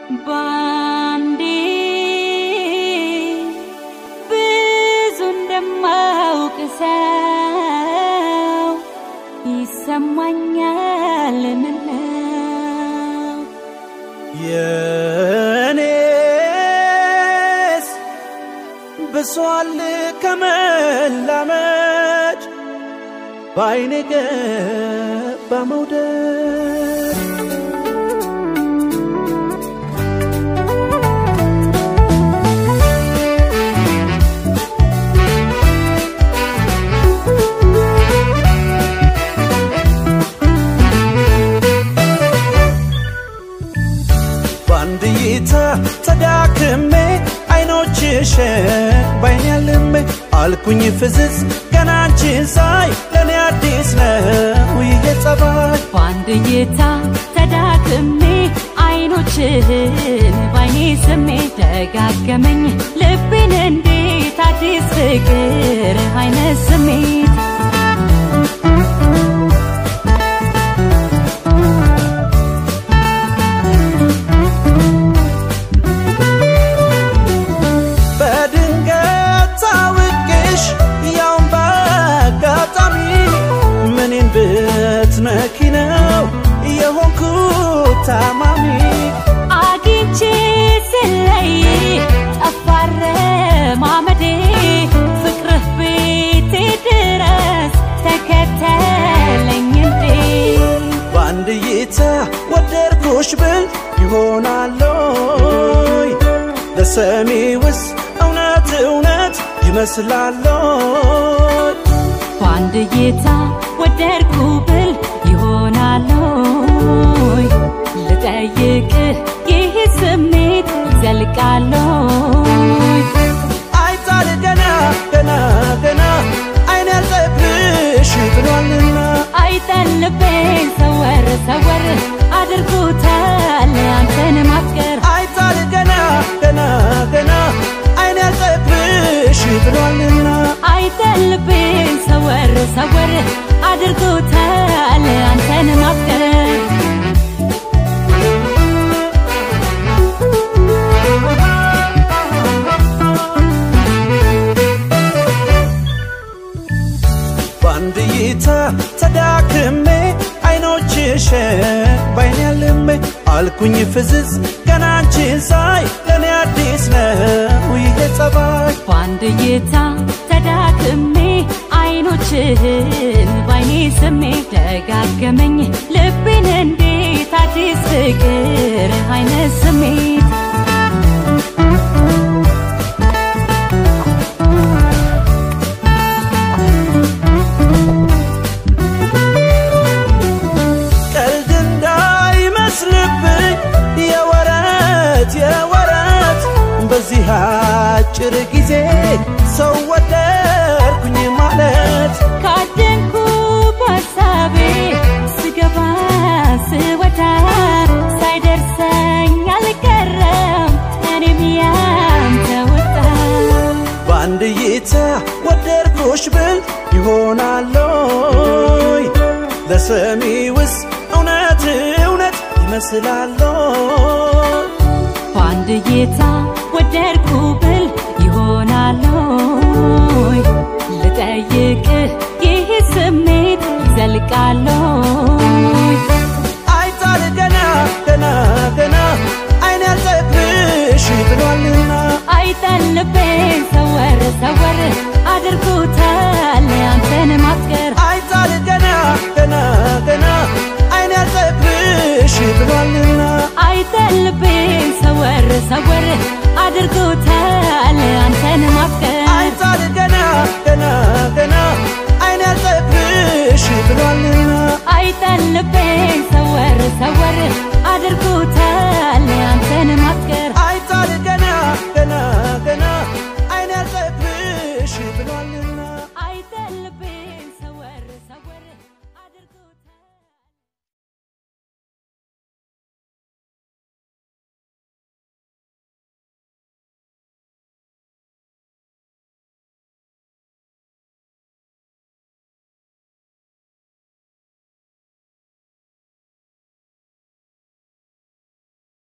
ባንዴ ብዙ እንደማውቅ ሰው ይሰማኛል ምነው የኔስ ብሷል ከመላመድ ባይኔ ገባ መውደድ ባንዲታ ተዳክሜ አይኖችሽን ባይኔ ያልሜ አልኩኝ ፍዝዝ ገና አንቺን ሳይ ለኔ አዲስ ነው ይሄ ጸባይ ባንዲታ ተዳክሜ አይኖችህን ባይኔ ስሜ ደጋገመኝ ልቤን እንዴት አዲስ ፍቅር አይነት ስሜት መኪናው የሆንኩት ታማሚ አግኝቼ ስለይ ጠፋረ ማመዴ ፍቅርህ ቤቴ ድረስ ተከተለኝ እንዴ ባንድ እይታ ወደድኩሽ ብል ይሆናለይ ለሰሚውስ እውነት እውነት ይመስላለይ ባንድ እይታ ወደድኩ ብል ይሆናለይ ልጠይቅህ ይህ ስሜት ይዘልቃለይ አይታል ገና ገና ገና አይን ያልጠብሽ ብሏልና አይጠን ልቤን ሰወር ሰወር አድርጎታል አንተን ማፍቀር አይታል ገና ገና ገና አይን ያልጠብሽ ብሏልና አይጠን ልቤን ሰወር ሰወር አድርጎታል አንተን ማፍቀር ባንድ እይታ ተዳክሜ አይኖችሽን ባይኔ ያልሜ አልኩኝ ፍዝዝ ገና አንቺን ሳይ ለኔ አዲስ ነው ይሄ ጸባይ ባንድ እይታ ተዳክሜ አይኖችህን ባይኔ ስሜ ደጋገመኝ ልቤን እንዴት አዲስ ፍቅር አይነት ስሜት ቀልድ እንዳይመስልብኝ የወረት በዚህ አጭር ጊዜ ሰው ወደድኩኝ ማለት ካደንኩ በሳቤ ስገባ ስወጣ ሳይደርሰኝ አልቀረም እኔም ያንተ ወጣ ባንድ እይታ ወደድኩሽ ብል ይሆናለይ ለሰሚውስ እውነት እውነት ይመስላለይ ባንድ እይታ ወደድኩ ብል ይሆናለይ ልጠይቅህ ይህ ስሜት ይዘልቃለይ አይታል ገና ገና ገና አይን ያልጠብሽ ብሏልና አይጠን ልቤን ሰወር ሰወር አድርጎታል አንተን ማፍቀር አይታል ገና ገና ገና አይን ያልጠብሽ ብሏልና አይጠን ልቤን ሰወር ሰወር አድርጎታል አንተን ማፍቀር አይታል ገና ገና ገና አይን ያልጠብሽ ብሏልና አይጠን ልቤን ሰወር ሰወር